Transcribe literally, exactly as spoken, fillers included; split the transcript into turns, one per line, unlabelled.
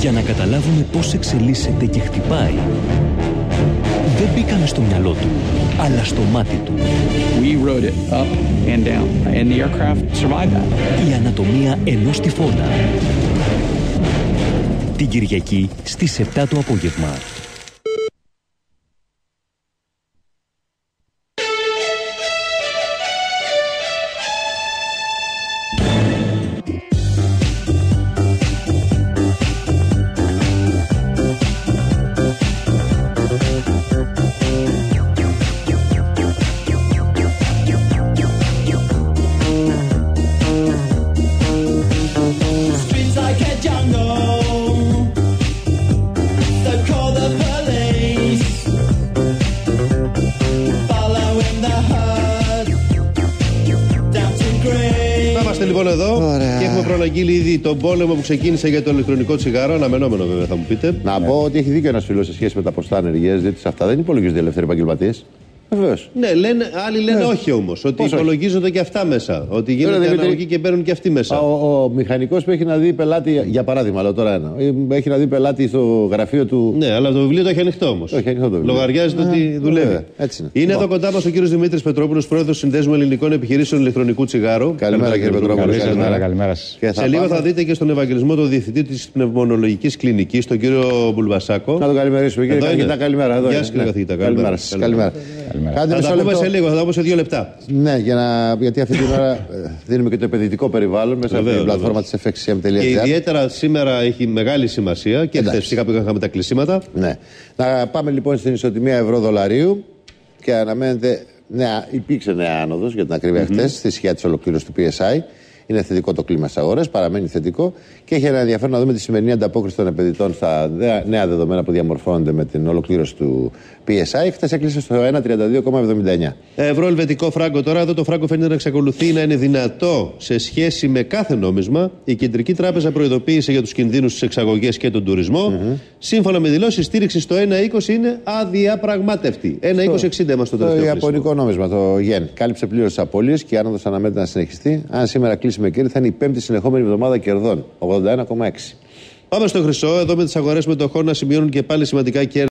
για να καταλάβουμε πώς εξελίσσεται και χτυπάει. Δεν μπήκαμε στο μυαλό του, αλλά στο μάτι του.
We rode it up and down, and the aircraft survived that.
Η ανατομία ενός τυφώνα. Την Κυριακή στις επτά το απόγευμα.
Λοιπόν, εδώ ωραία. Και έχουμε προαναγγείλει ήδη τον πόλεμο που ξεκίνησε για το ηλεκτρονικό τσιγάρο. Αναμενόμενο, βέβαια, θα μου πείτε.
Να Α. πω ότι έχει δίκιο ένας φίλος σε σχέση με τα ποστά ανεργίας, διότι σε αυτά δεν υπολογίζονται ελεύθεροι επαγγελματίες. Βεβαίως.
Ναι, λένε, άλλοι λένε ναι. όχι όμως. Ότι Πώς υπολογίζονται όχι. Και αυτά μέσα. Ότι γίνονται
δηλαδή,
αναλογικοί και μπαίνουν και αυτοί μέσα.
Ο, ο μηχανικός που έχει να δει πελάτη, για παράδειγμα, λέω τώρα ένα, έχει να δει πελάτη στο γραφείο του.
Ναι, αλλά το βιβλίο το έχει ανοιχτό όμως. Λογαριάζεται ότι δουλεύει.
Έτσι είναι.
Είναι εδώ κοντά μας ο κύριος Δημήτρης Πετρόπουλος, πρόεδρος Συνδέσμου Ελληνικών Επιχειρήσεων Ηλεκτρονικού Τσιγάρου.
Καλημέρα, κύριε Πετρόπουλο.
Καλημέρα.
Σε λίγο θα δείτε και στον Ευαγγελισμό τον διευθυντή της Πνευμονολογικής Κλινικής, τον κύριο Μπουλβασάκο.
Να τον καλημερίσουμε, κύριε καθηγητά. Καλημέρα.
Γεια σας, κύριε καθηγητά.
Καλημέρα.
Θα τα πούμε σε λίγο, θα τα πούμε σε δύο λεπτά.
Ναι, για να, γιατί αυτή την ώρα δίνουμε και το επενδυτικό περιβάλλον μέσα από την πλατφόρμα της εφ εξ εμ τελεία τζι άρ.
Και ιδιαίτερα σήμερα έχει μεγάλη σημασία και χθες φυσικά που είχαμε τα κλεισίματα.
Ναι. Να πάμε λοιπόν στην ισοτιμία ευρώ-δολαρίου και αναμένεται, νέα, υπήρξε νέα άνοδος για την ακρίβεια mm-hmm. χθες στη σκιά της ολοκλήρωσης του πι ες άι. Είναι θετικό το κλίμα στις αγορές, παραμένει θετικό και έχει ένα ενδιαφέρον να δούμε τη σημερινή ανταπόκριση των επενδυτών στα νέα δεδομένα που διαμορφώνονται με την ολοκλήρωση του πι ες άι. Χθες έκλεισε στο ένα τριάντα δύο κόμμα εβδομήντα εννιά.
Ευρώ ελβετικό φράγκο τώρα. Εδώ το φράγκο φαίνεται να εξακολουθεί να είναι δυνατό σε σχέση με κάθε νόμισμα. Η Κεντρική Τράπεζα προειδοποίησε για τους κινδύνους στις εξαγωγές και τον τουρισμό. Mm-hmm. Σύμφωνα με δηλώσεις, στήριξη στο ένα είκοσι είναι αδιαπραγμάτευτη. ένα είκοσι εξήντα είμαστε στο τελευταίο.
Το ιαπωνικό νόμισμα, το γεν, κάλυψε πλήρως τις απώλειες και η άνοδος αναμένεται να συνεχιστεί. Αν σήμερα κλείσει με κέρδη, θα είναι η πέμπτη συνεχόμενη εβδομάδα κερδών, ογδόντα ένα κόμμα έξι.
Πάμε στο χρυσό. Εδώ με τις αγορές μετοχών να σημειώνουν και πάλι σημαντικά κέρδη.